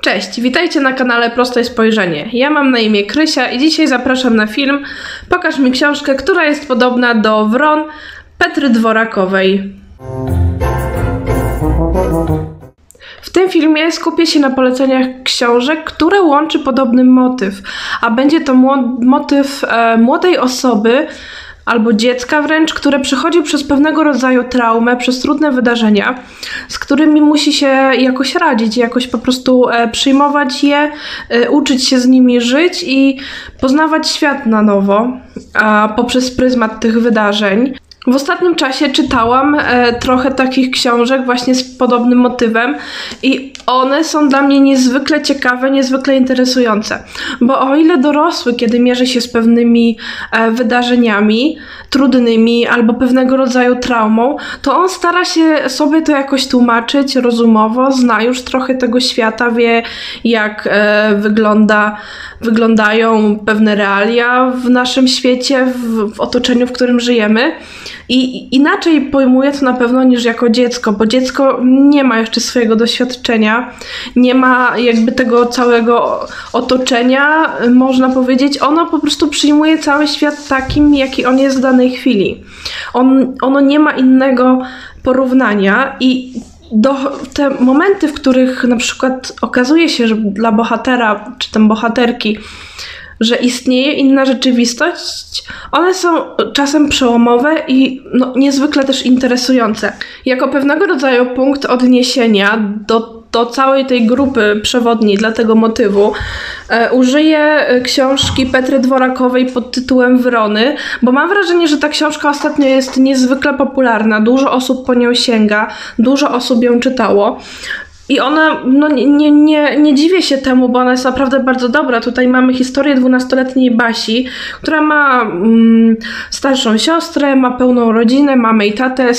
Cześć, witajcie na kanale Proste Spojrzenie. Ja mam na imię Krysia i dzisiaj zapraszam na film Pokaż mi książkę, która jest podobna do Wron Petry Dworakowej. W tym filmie skupię się na poleceniach książek, które łączy podobny motyw, a będzie to motyw młodej osoby, albo dziecka wręcz, które przechodzi przez pewnego rodzaju traumę, przez trudne wydarzenia, z którymi musi się jakoś radzić, jakoś po prostu przyjmować je, uczyć się z nimi żyć i poznawać świat na nowo, poprzez pryzmat tych wydarzeń. W ostatnim czasie czytałam trochę takich książek właśnie z podobnym motywem i one są dla mnie niezwykle ciekawe, niezwykle interesujące. Bo o ile dorosły, kiedy mierzy się z pewnymi wydarzeniami trudnymi albo pewnego rodzaju traumą, to on stara się sobie to jakoś tłumaczyć rozumowo, zna już trochę tego świata, wie jak wyglądają pewne realia w naszym świecie, w otoczeniu, w którym żyjemy. I inaczej pojmuje to na pewno niż jako dziecko, bo dziecko nie ma jeszcze swojego doświadczenia, nie ma jakby tego całego otoczenia, można powiedzieć. Ono po prostu przyjmuje cały świat takim, jaki on jest w danej chwili. Ono nie ma innego porównania i te momenty, w których na przykład okazuje się, że dla bohatera czy tam bohaterki, że istnieje inna rzeczywistość, one są czasem przełomowe i niezwykle też interesujące. Jako pewnego rodzaju punkt odniesienia do całej tej grupy przewodniej dla tego motywu użyję książki Petry Dworakowej pod tytułem Wrony, bo mam wrażenie, że ta książka ostatnio jest niezwykle popularna, dużo osób po nią sięga, dużo osób ją czytało. I ona, nie dziwię się temu, bo ona jest naprawdę bardzo dobra. Tutaj mamy historię 12-letniej Basi, która ma starszą siostrę, ma pełną rodzinę, mamę i tatę.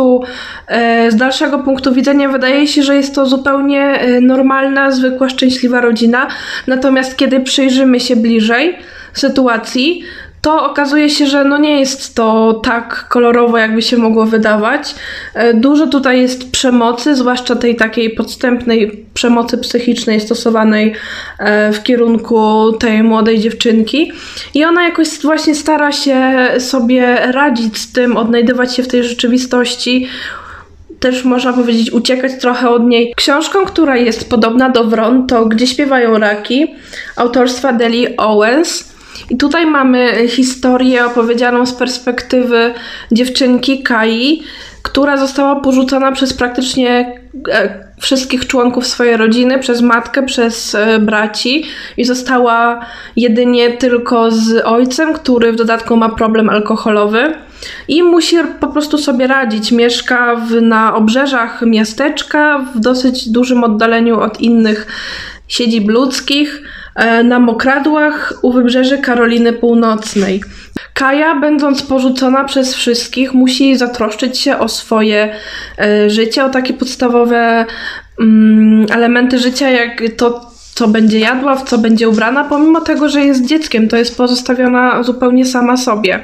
Z dalszego punktu widzenia wydaje się, że jest to zupełnie normalna, zwykła, szczęśliwa rodzina. Natomiast kiedy przyjrzymy się bliżej sytuacji, to okazuje się, że nie jest to tak kolorowo, jakby się mogło wydawać. Dużo tutaj jest przemocy, zwłaszcza tej takiej podstępnej przemocy psychicznej stosowanej w kierunku tej młodej dziewczynki. I ona jakoś właśnie stara się sobie radzić z tym, odnajdywać się w tej rzeczywistości, też można powiedzieć uciekać trochę od niej. Książką, która jest podobna do Wron, to Gdzie śpiewają raki, autorstwa Deli Owens. I tutaj mamy historię opowiedzianą z perspektywy dziewczynki Kai, która została porzucona przez praktycznie wszystkich członków swojej rodziny, przez matkę, przez braci i została jedynie tylko z ojcem, który w dodatku ma problem alkoholowy i musi po prostu sobie radzić. Mieszka na obrzeżach miasteczka, w dosyć dużym oddaleniu od innych siedzib ludzkich, na mokradłach u wybrzeży Karoliny Północnej. Kaja, będąc porzucona przez wszystkich, musi zatroszczyć się o swoje życie, o takie podstawowe elementy życia, jak to, co będzie jadła, w co będzie ubrana, pomimo tego, że jest dzieckiem, to jest pozostawiona zupełnie sama sobie.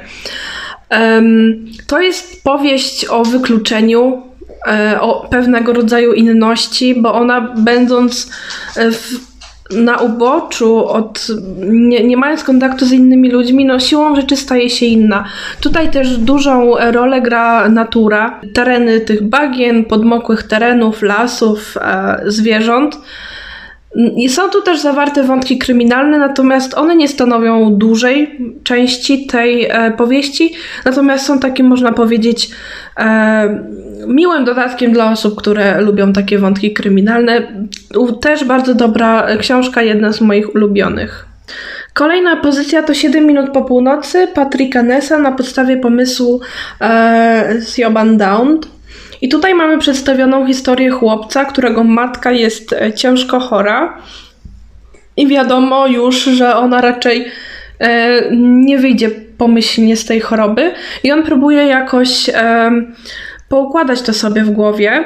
To jest powieść o wykluczeniu, o pewnego rodzaju inności, bo ona, będąc na uboczu, nie mając kontaktu z innymi ludźmi, siłą rzeczy staje się inna. Tutaj też dużą rolę gra natura, tereny tych bagien, podmokłych terenów, lasów, zwierząt. I są tu też zawarte wątki kryminalne, natomiast one nie stanowią dużej części tej powieści, natomiast są takim, można powiedzieć, miłym dodatkiem dla osób, które lubią takie wątki kryminalne. Też bardzo dobra książka, jedna z moich ulubionych. Kolejna pozycja to 7 minut po północy Patricka Nessa na podstawie pomysłu Siobhan Dowd. I tutaj mamy przedstawioną historię chłopca, którego matka jest ciężko chora i wiadomo już, że ona raczej nie wyjdzie pomyślnie z tej choroby i on próbuje jakoś poukładać to sobie w głowie.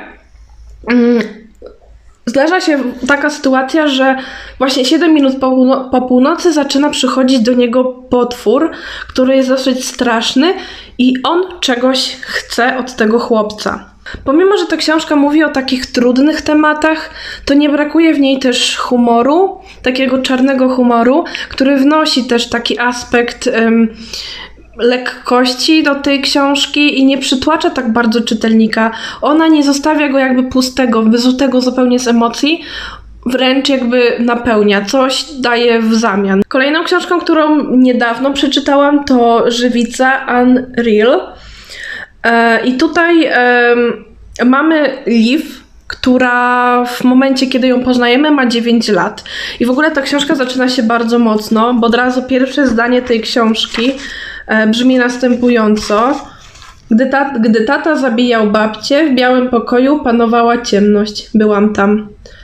Zdarza się taka sytuacja, że właśnie 7 minut po północy zaczyna przychodzić do niego potwór, który jest dosyć straszny i on czegoś chce od tego chłopca. Pomimo, że ta książka mówi o takich trudnych tematach, to nie brakuje w niej też humoru, takiego czarnego humoru, który wnosi też taki aspekt lekkości do tej książki i nie przytłacza tak bardzo czytelnika. Ona nie zostawia go jakby pustego, wyzutego zupełnie z emocji, wręcz jakby napełnia, coś daje w zamian. Kolejną książką, którą niedawno przeczytałam, to Żywica Unreal. I tutaj mamy Liv, która w momencie, kiedy ją poznajemy, ma 9 lat. I w ogóle ta książka zaczyna się bardzo mocno, bo od razu pierwsze zdanie tej książki brzmi następująco. Gdy tata zabijał babcię, w białym pokoju panowała ciemność. Byłam tam.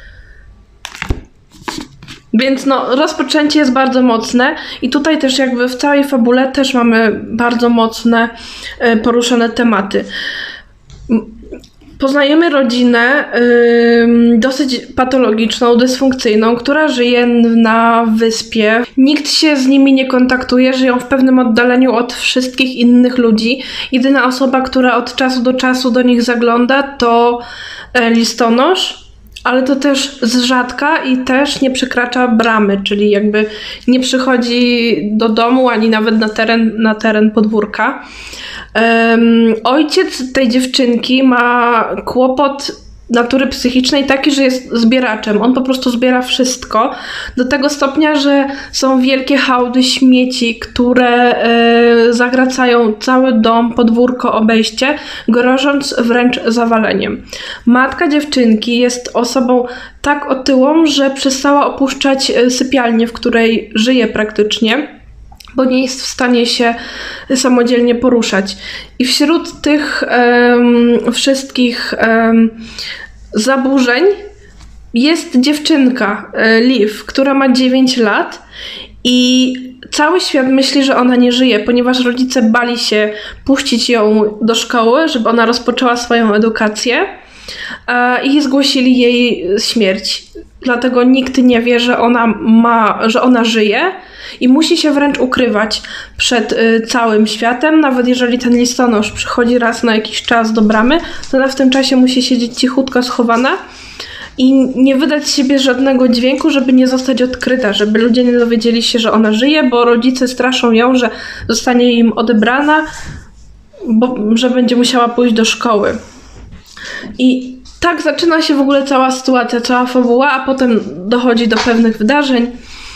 Więc no, rozpoczęcie jest bardzo mocne i tutaj też jakby w całej fabule też mamy bardzo mocne poruszone tematy. Poznajemy rodzinę dosyć patologiczną, dysfunkcyjną, która żyje na wyspie. Nikt się z nimi nie kontaktuje, żyją w pewnym oddaleniu od wszystkich innych ludzi. Jedyna osoba, która od czasu do czasu do nich zagląda, to listonosz, ale to też z rzadka i też nie przekracza bramy, czyli jakby nie przychodzi do domu ani nawet na teren podwórka. Ojciec tej dziewczynki ma kłopot natury psychicznej taki, że jest zbieraczem. On po prostu zbiera wszystko do tego stopnia, że są wielkie hałdy śmieci, które zagracają cały dom, podwórko, obejście, grożąc wręcz zawaleniem. Matka dziewczynki jest osobą tak otyłą, że przestała opuszczać sypialnię, w której żyje praktycznie, bo nie jest w stanie się samodzielnie poruszać. I wśród tych wszystkich zaburzeń jest dziewczynka, Liv, która ma 9 lat i cały świat myśli, że ona nie żyje, ponieważ rodzice bali się puścić ją do szkoły, żeby ona rozpoczęła swoją edukację i zgłosili jej śmierć. Dlatego nikt nie wie, że ona żyje i musi się wręcz ukrywać przed całym światem. Nawet jeżeli ten listonosz przychodzi raz na jakiś czas do bramy, to ona w tym czasie musi siedzieć cichutko schowana i nie wydać z siebie żadnego dźwięku, żeby nie zostać odkryta, żeby ludzie nie dowiedzieli się, że ona żyje, bo rodzice straszą ją, że zostanie im odebrana, że będzie musiała pójść do szkoły. I tak zaczyna się w ogóle cała sytuacja, cała fabuła, a potem dochodzi do pewnych wydarzeń,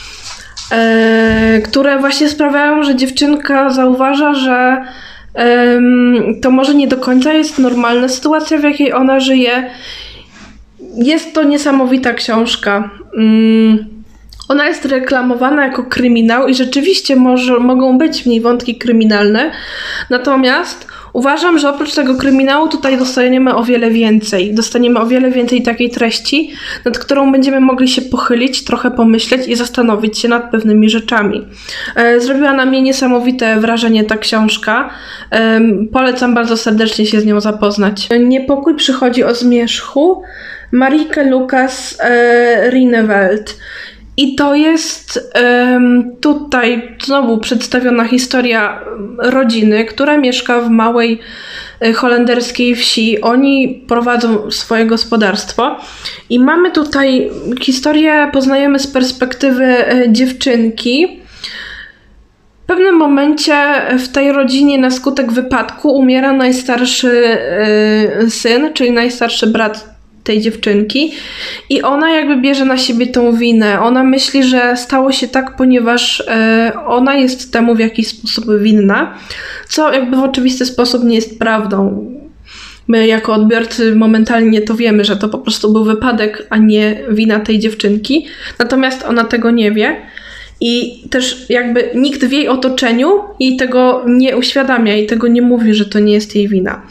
które właśnie sprawiają, że dziewczynka zauważa, że to może nie do końca jest normalna sytuacja, w jakiej ona żyje. Jest to niesamowita książka. Ona jest reklamowana jako kryminał i rzeczywiście mogą być w niej wątki kryminalne, natomiast uważam, że oprócz tego kryminału tutaj dostaniemy o wiele więcej. Dostaniemy o wiele więcej takiej treści, nad którą będziemy mogli się pochylić, trochę pomyśleć i zastanowić się nad pewnymi rzeczami. Zrobiła na mnie niesamowite wrażenie ta książka. Polecam bardzo serdecznie się z nią zapoznać. Niepokój przychodzi o zmierzchu. Marieke Lucas Rijneveld. I to jest tutaj znowu przedstawiona historia rodziny, która mieszka w małej holenderskiej wsi. Oni prowadzą swoje gospodarstwo i mamy tutaj historię, poznajemy z perspektywy dziewczynki. W pewnym momencie w tej rodzinie na skutek wypadku umiera najstarszy syn, czyli najstarszy brat tej dziewczynki i ona jakby bierze na siebie tą winę. Ona myśli, że stało się tak, ponieważ ona jest temu w jakiś sposób winna, co jakby w oczywisty sposób nie jest prawdą. My jako odbiorcy momentalnie to wiemy, że to po prostu był wypadek, a nie wina tej dziewczynki. Natomiast ona tego nie wie i też jakby nikt w jej otoczeniu jej tego nie uświadamia i tego nie mówi, że to nie jest jej wina.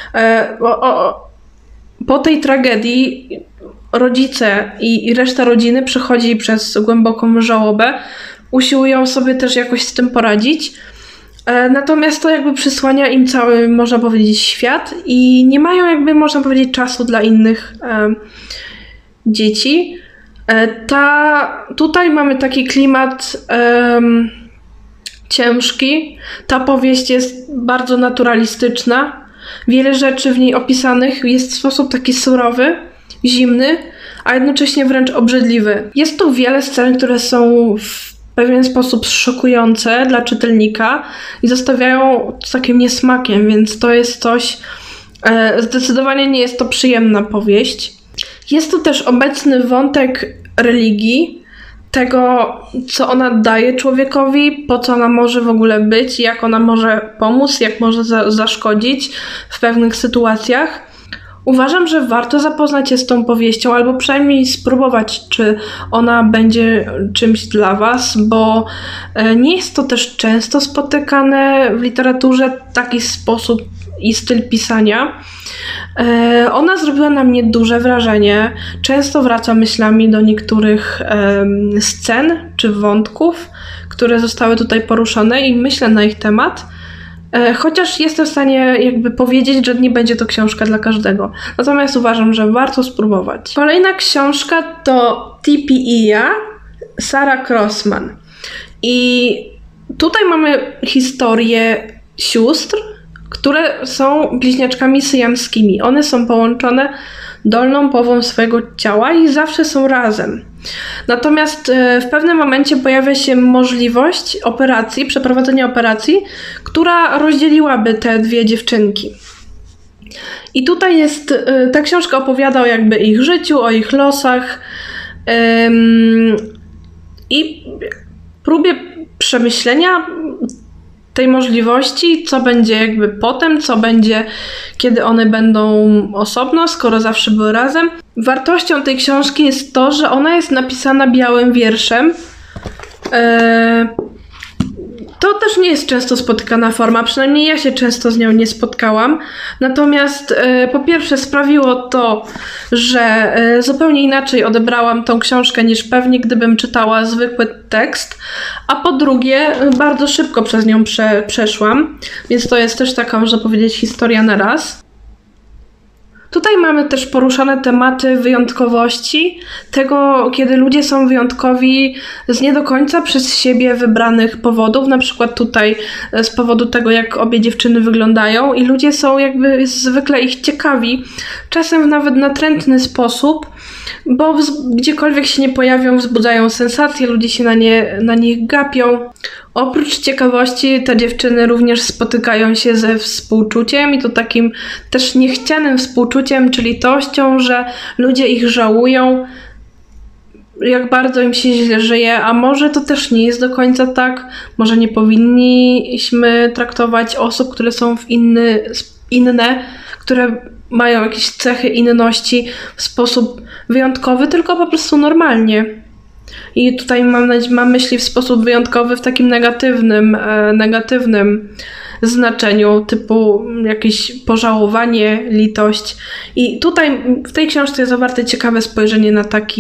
Po tej tragedii rodzice i reszta rodziny przechodzi przez głęboką żałobę, usiłują sobie też jakoś z tym poradzić, natomiast to jakby przysłania im cały, można powiedzieć, świat i nie mają jakby, można powiedzieć, czasu dla innych dzieci. Tutaj mamy taki klimat ciężki, ta powieść jest bardzo naturalistyczna, Wiele rzeczy w niej opisanych jest w sposób taki surowy, zimny, a jednocześnie wręcz obrzydliwy. Jest tu wiele scen, które są w pewien sposób szokujące dla czytelnika i zostawiają z takim niesmakiem, więc to jest coś, zdecydowanie nie jest to przyjemna powieść. Jest tu też obecny wątek religii, tego, co ona daje człowiekowi, po co ona może w ogóle być, jak ona może pomóc, jak może zaszkodzić w pewnych sytuacjach. Uważam, że warto zapoznać się z tą powieścią, albo przynajmniej spróbować, czy ona będzie czymś dla was, bo nie jest to też często spotykane w literaturze taki sposób i styl pisania. Ona zrobiła na mnie duże wrażenie. Często wracam myślami do niektórych scen czy wątków, które zostały tutaj poruszone i myślę na ich temat. Chociaż jestem w stanie jakby powiedzieć, że nie będzie to książka dla każdego. Natomiast uważam, że warto spróbować. Kolejna książka to TPEA Sarah Crossman. I tutaj mamy historię sióstr, które są bliźniaczkami syjamskimi. One są połączone dolną połową swojego ciała i zawsze są razem. Natomiast w pewnym momencie pojawia się możliwość przeprowadzenia operacji, która rozdzieliłaby te dwie dziewczynki. I tutaj ta książka opowiada o jakby ich życiu, o ich losach i próbie przemyślenia tej możliwości, co będzie jakby potem, co będzie, kiedy one będą osobno, skoro zawsze były razem. Wartością tej książki jest to, że ona jest napisana białym wierszem. To też nie jest często spotykana forma, przynajmniej ja się często z nią nie spotkałam. Natomiast po pierwsze sprawiło to, że zupełnie inaczej odebrałam tą książkę niż pewnie gdybym czytała zwykły tekst, a po drugie bardzo szybko przez nią przeszłam, więc to jest też taka, można powiedzieć, historia na raz. Tutaj mamy też poruszane tematy wyjątkowości, tego, kiedy ludzie są wyjątkowi z nie do końca przez siebie wybranych powodów, na przykład tutaj z powodu tego, jak obie dziewczyny wyglądają i ludzie są jakby zwykle ich ciekawi, czasem w nawet natrętny sposób, bo gdziekolwiek się nie pojawią, wzbudzają sensacje, ludzie się na nich gapią. Oprócz ciekawości te dziewczyny również spotykają się ze współczuciem i to takim też niechcianym współczuciem, czyli litością, że ludzie ich żałują, jak bardzo im się źle żyje, a może to też nie jest do końca tak, może nie powinniśmy traktować osób, które są inne, które mają jakieś cechy inności w sposób wyjątkowy, tylko po prostu normalnie. I tutaj mam myśli w sposób wyjątkowy w takim negatywnym znaczeniu, typu jakieś pożałowanie, litość. I tutaj w tej książce jest zawarte ciekawe spojrzenie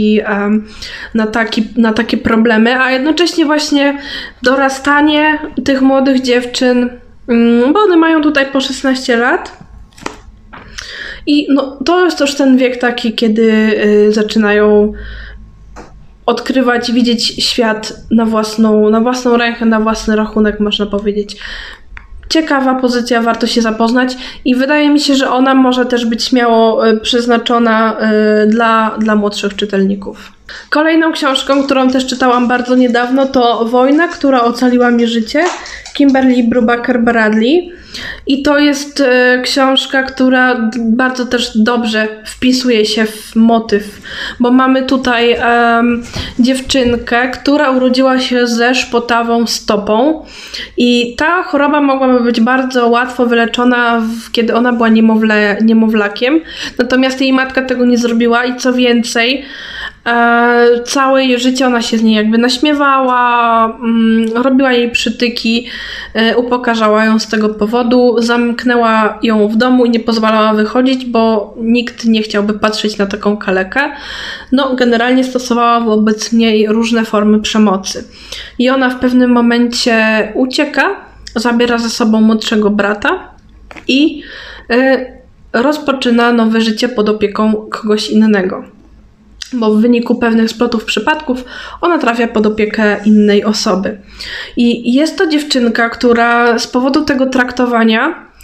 na takie problemy, a jednocześnie właśnie dorastanie tych młodych dziewczyn, bo one mają tutaj po 16 lat. I no, to jest też ten wiek taki, kiedy zaczynają odkrywać, widzieć świat na własną rękę, na własny rachunek, można powiedzieć. Ciekawa pozycja, warto się zapoznać i wydaje mi się, że ona może też być śmiało przeznaczona dla młodszych czytelników. Kolejną książką, którą też czytałam bardzo niedawno, to Wojna, która ocaliła mi życie, Kimberly Brubaker Bradley. I to jest książka, która bardzo też dobrze wpisuje się w motyw, bo mamy tutaj dziewczynkę, która urodziła się ze szpotawą stopą i ta choroba mogłaby być bardzo łatwo wyleczona, kiedy ona była niemowlakiem, natomiast jej matka tego nie zrobiła i co więcej, całe jej życie ona się z niej jakby naśmiewała, robiła jej przytyki, upokarzała ją z tego powodu, zamknęła ją w domu i nie pozwalała wychodzić, bo nikt nie chciałby patrzeć na taką kalekę. No, generalnie stosowała wobec niej różne formy przemocy. I ona w pewnym momencie ucieka, zabiera ze sobą młodszego brata i rozpoczyna nowe życie pod opieką kogoś innego. Bo w wyniku pewnych splotów przypadków ona trafia pod opiekę innej osoby. I jest to dziewczynka, która z powodu tego traktowania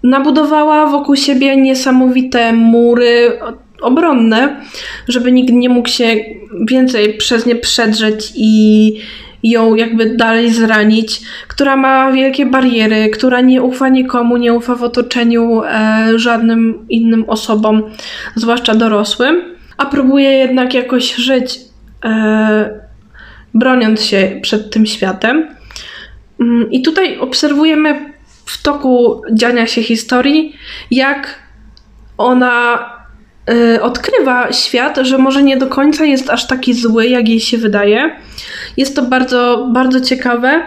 nabudowała wokół siebie niesamowite mury obronne, żeby nikt nie mógł się więcej przez nie przedrzeć i ją jakby dalej zranić, która ma wielkie bariery, która nie ufa nikomu, nie ufa w otoczeniu żadnym innym osobom, zwłaszcza dorosłym, a próbuje jednak jakoś żyć, broniąc się przed tym światem. I tutaj obserwujemy w toku dziania się historii, jak ona odkrywa świat, że może nie do końca jest aż taki zły, jak jej się wydaje. Jest to bardzo, bardzo ciekawe.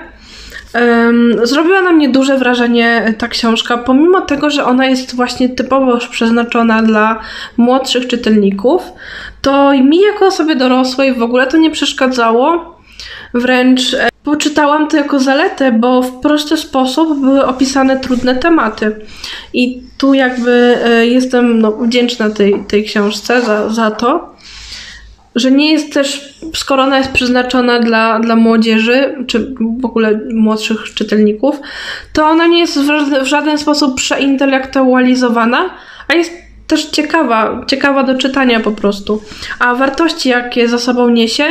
Zrobiła na mnie duże wrażenie ta książka, pomimo tego, że ona jest właśnie typowo przeznaczona dla młodszych czytelników, to mi jako osobie dorosłej w ogóle to nie przeszkadzało. Wręcz poczytałam to jako zaletę, bo w prosty sposób były opisane trudne tematy. I tu jakby jestem wdzięczna tej książce za to, że nie jest też, skoro ona jest przeznaczona dla młodzieży, czy w ogóle młodszych czytelników, to ona nie jest w żaden sposób przeintelektualizowana, a jest też ciekawa do czytania po prostu. A wartości, jakie za sobą niesie,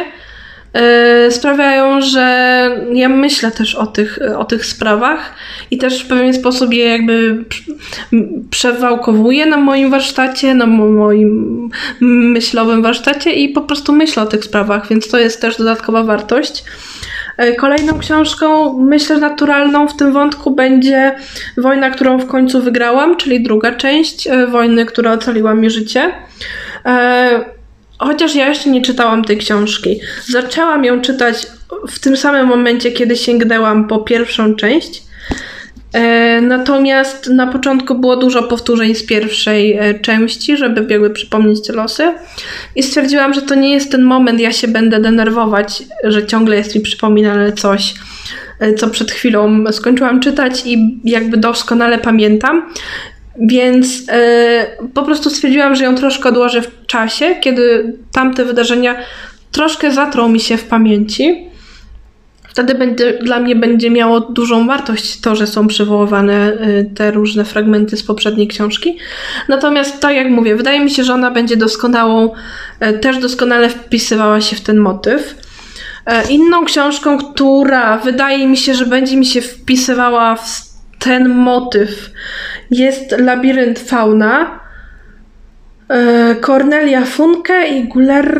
sprawiają, że ja myślę też o tych sprawach i też w pewien sposób je jakby przewałkowuję na moim warsztacie, na moim myślowym warsztacie i po prostu myślę o tych sprawach, więc to jest też dodatkowa wartość. Kolejną książką, myślę, naturalną w tym wątku będzie Wojna, którą w końcu wygrałam, czyli druga część wojny, która ocaliła mi życie. Chociaż ja jeszcze nie czytałam tej książki. Zaczęłam ją czytać w tym samym momencie, kiedy sięgnęłam po pierwszą część. Natomiast na początku było dużo powtórzeń z pierwszej części, żeby jakby przypomnieć te losy. I stwierdziłam, że to nie jest ten moment, ja się będę denerwować, że ciągle jest mi przypominane coś, co przed chwilą skończyłam czytać i jakby doskonale pamiętam. Więc po prostu stwierdziłam, że ją troszkę odłożę w czasie, kiedy tamte wydarzenia troszkę zatrą mi się w pamięci. Wtedy dla mnie będzie miało dużą wartość to, że są przywoływane te różne fragmenty z poprzedniej książki. Natomiast tak jak mówię, wydaje mi się, że ona będzie też doskonale wpisywała się w ten motyw. Inną książką, która wydaje mi się, że będzie mi się wpisywała w ten motyw, jest Labirynt Fauna, Cornelia Funke i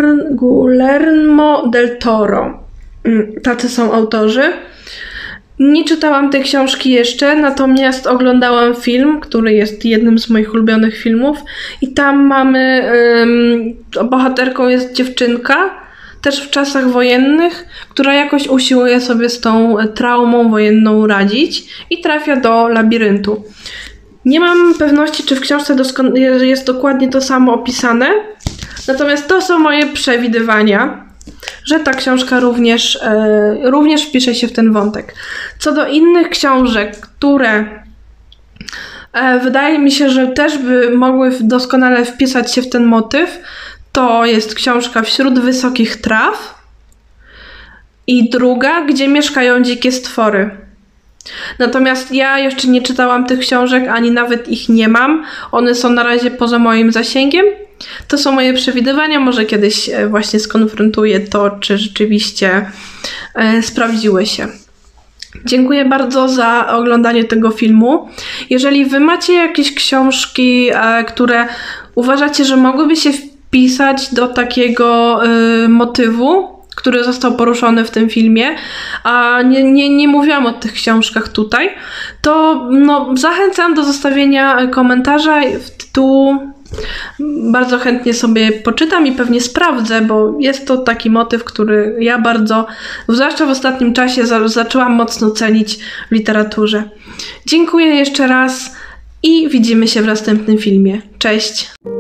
Guillermo del Toro. Tacy są autorzy. Nie czytałam tej książki jeszcze, natomiast oglądałam film, który jest jednym z moich ulubionych filmów i tam mamy, bohaterką jest dziewczynka, też w czasach wojennych, która jakoś usiłuje sobie z tą traumą wojenną radzić i trafia do labiryntu. Nie mam pewności, czy w książce jest dokładnie to samo opisane, natomiast to są moje przewidywania, że ta książka również wpisze się w ten wątek. Co do innych książek, które wydaje mi się, że też by mogły doskonale wpisać się w ten motyw, to jest książka Wśród wysokich traw i druga, Gdzie mieszkają dzikie stwory. Natomiast ja jeszcze nie czytałam tych książek, ani nawet ich nie mam. One są na razie poza moim zasięgiem. To są moje przewidywania. Może kiedyś właśnie skonfrontuję to, czy rzeczywiście sprawdziły się. Dziękuję bardzo za oglądanie tego filmu. Jeżeli wy macie jakieś książki, które uważacie, że mogłyby się wpisać do takiego motywu, który został poruszony w tym filmie, a nie mówiłam o tych książkach tutaj, to zachęcam do zostawienia komentarza w tytułu. Bardzo chętnie sobie poczytam i pewnie sprawdzę, bo jest to taki motyw, który ja bardzo, zwłaszcza w ostatnim czasie, zaczęłam mocno cenić w literaturze. Dziękuję jeszcze raz i widzimy się w następnym filmie. Cześć!